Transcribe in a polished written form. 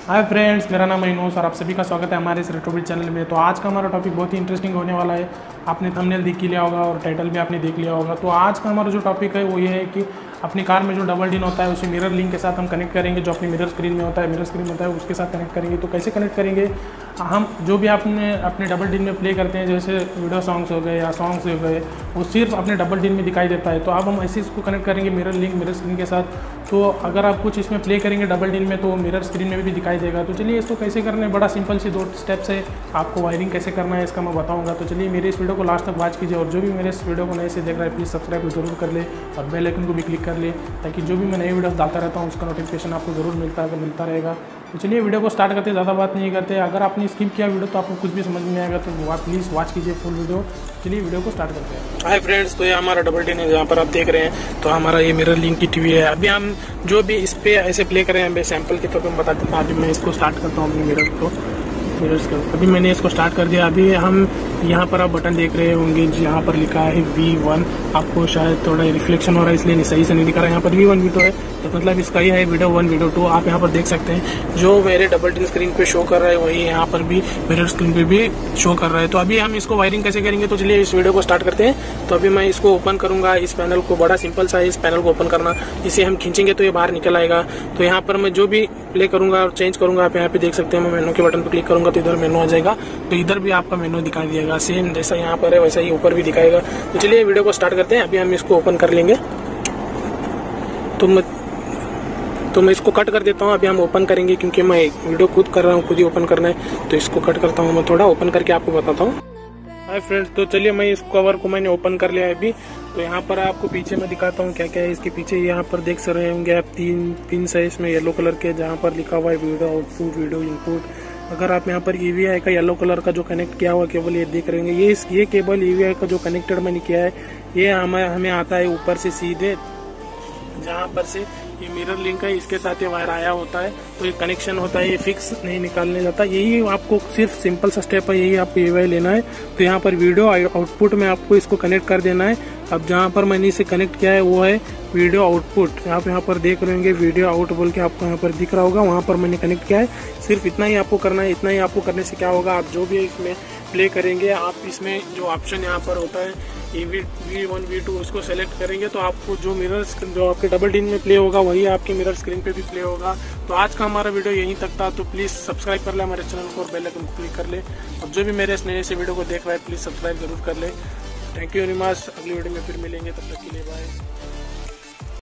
Hi friends, मेरा नाम अनोस और आप सभी का स्वागत है हमारे इस रेट्रोबिट चैनल में। तो आज का हमारा टॉपिक बहुत ही इंटरेस्टिंग होने वाला है। आपने थंबनेल देख ही लिया होगा और टाइटल भी आपने देख लिया होगा। तो आज का हमारा जो टॉपिक है वो ये है कि अपनी कार में जो डबल डिन होता है उसे मिरर लिंक के साथ हम कनेक्ट करेंगे। जो अपनी मिरर स्क्रीन में होता है, मिरर स्क्रीन होता है उसके साथ कनेक्ट करेंगे। तो कैसे कनेक्ट करेंगे, हम जो भी आपने अपने डबल डिन में प्ले करते हैं, जैसे वीडियो सॉन्ग्स हो गए या सॉन्ग्स हो गए, वो सिर्फ अपने डबल डिन में दिखाई देता है। तो अब हम ऐसे इसको कनेक्ट करेंगे मिरर लिंक मिरर स्क्रीन के साथ। तो अगर आप कुछ इसमें प्ले करेंगे डबल डिन में तो मिरर स्क्रीन में भी दिखाई देगा। तो चलिए इसको कैसे करना है, बड़ा सिंपल सी 2 स्टेप्स है। आपको वायरिंग कैसे करना है इसका मैं बताऊंगा। तो चलिए मेरे इस वीडियो को लास्ट तक वॉच कीजिए और जो भी मेरे इस वीडियो को नए से देख रहा है प्लीज़ सब्सक्राइब जरूर कर ले और बेल आइकन को भी क्लिक कर ले, ताकि जो भी मैं नए वीडियोस डालता रहता हूँ उसका नोटिफिकेशन आपको ज़रूर मिलता रहेगा। तो चलिए वीडियो को स्टार्ट करते, ज़्यादा बात नहीं करते। अगर आपने स्किप किया वीडियो तो आपको कुछ भी समझ नहीं आएगा, तो आप प्लीज़ वॉच कीजिए फुल वीडियो। चलिए वीडियो को स्टार्ट करते हैं। हाय फ्रेंड्स, तो ये हमारा डबल डिन है जहाँ पर आप देख रहे हैं। तो हमारा ये मिरर लिंक की टीवी है। अभी हम जो भी इस पर ऐसे प्ले करें, मैं सैंपल के तौर पर बता देता हूँ। अभी मैं इसको स्टार्ट करता हूँ अपने मिरर को। अभी मैंने इसको स्टार्ट कर दिया। अभी हम यहाँ पर आप बटन देख रहे होंगे यहाँ पर लिखा है V1। आपको शायद थोड़ा रिफ्लेक्शन हो रहा है इसलिए सही से नहीं दिखा रहा है। यहाँ पर V1 V2 है, तो मतलब इसका ही है वीडियो 1 वीडियो 2। आप यहाँ पर देख सकते हैं जो मेरे डबल डिन स्क्रीन पे शो कर रहा है वही यहाँ पर भी मिरर स्क्रीन पे भी शो कर रहा है। तो अभी हम इसको वायरिंग कैसे करेंगे, तो चलिए इस वीडियो को स्टार्ट करते हैं। तो अभी मैं इसको ओपन करूंगा, इस पैनल को। बड़ा सिंपल सा है इस पैनल को ओपन करना। इसे हम खींचेंगे तो ये बाहर निकल आएगा। तो यहाँ पर मैं जो भी प्ले करूंगा और चेंज करूंगा, आप यहाँ पे देख सकते हैं। मैं मेनू के बटन पर क्लिक करूंगा तो इधर मेनू आ जाएगा। तो इधर भी आपका मेनू दिखाई देगा, सेम जैसा यहाँ पर है वैसा ही ऊपर भी दिखाएगा। तो चलिए वीडियो को स्टार्ट करते हैं। अभी हम इसको ओपन कर लेंगे। तो मैं इसको कट कर देता हूँ। अभी हम ओपन करेंगे क्योंकि मैं वीडियो खुद कर रहा हूँ, खुद ही ओपन करना है। तो इसको कट करता हूँ, मैं थोड़ा ओपन करके आपको बताता हूँ। हाय फ्रेंड्स, तो चलिए मैं इस कवर को मैंने ओपन कर लिया है अभी। तो यहाँ पर आपको पीछे मैं दिखाता हूँ क्या क्या है इसके पीछे। यहाँ पर देख सक रहे होंगे आप 3 पिन है इसमें येलो कलर के, जहाँ पर लिखा हुआ है वीडियो आउटपुट वीडियो इनपुट। अगर आप यहाँ पर EVI का येलो कलर का जो कनेक्ट किया हुआ केबल ये देख रहे होंगे, ये केबल EVI का जो कनेक्टेड मैंने किया है ये हमें आता है ऊपर से सीधे, जहाँ पर से ये मिरर लिंक है इसके साथ ये वायर आया होता है। तो ये कनेक्शन होता है, ये फिक्स नहीं निकालने जाता। यही आपको सिर्फ सिंपल सा स्टेप है, यही आपको EVI लेना है। तो यहाँ पर वीडियो आउटपुट में आपको इसको कनेक्ट कर देना है। अब जहाँ पर मैंने इसे कनेक्ट किया है वो है वीडियो आउटपुट। आप यहाँ पर देख रहे होंगे वीडियो आउट बोल के आपको यहाँ पर दिख रहा होगा, वहाँ पर मैंने कनेक्ट किया है। सिर्फ इतना ही आपको करना है। इतना ही आपको करने से क्या होगा, आप जो भी इसमें प्ले करेंगे, आप इसमें जो ऑप्शन यहाँ पर होता है V1 V2 उसको सेलेक्ट करेंगे तो आपको जो मिरर जो आपके डबल डिन में प्ले होगा वही आपके मिरर स्क्रीन पे भी प्ले होगा। तो आज का हमारा वीडियो यहीं तक था। तो प्लीज़ सब्सक्राइब कर ले हमारे चैनल को और बेल आइकन को क्लिक कर ले। और जो भी मेरे नए से वीडियो को देख रहा है प्लीज़ सब्सक्राइब जरूर कर ले। Thank you very much. अगली वीडियो में फिर मिलेंगे, तब तक के लिए बाय।